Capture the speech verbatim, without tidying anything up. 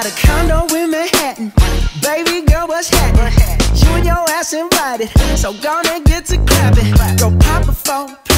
got a condo in Manhattan. Baby girl, what's happening? You and your ass invited, so gonna get to clapping. Go pop a phone.